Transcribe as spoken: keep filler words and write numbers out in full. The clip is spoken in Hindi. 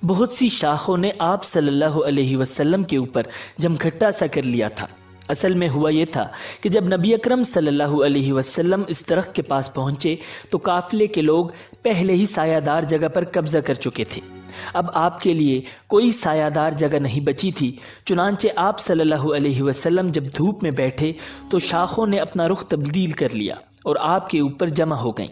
बहुत सी शाखों ने आप सल्लल्लाहु अलैहि वसल्लम के ऊपर जमघट्टा सा कर लिया था। असल में हुआ ये था कि जब नबी अकरम सल्लल्लाहु अलैहि वसल्लम इस दरख्त के पास पहुंचे तो काफिले के लोग पहले ही सायादार जगह पर कब्जा कर चुके थे। अब आपके लिए कोई सायादार जगह नहीं बची थी। चुनांचे आप सल्लल्लाहु अलैहि वसल्लम जब धूप में बैठे तो शाखों ने अपना रुख तब्दील कर लिया और आपके ऊपर जमा हो गईं।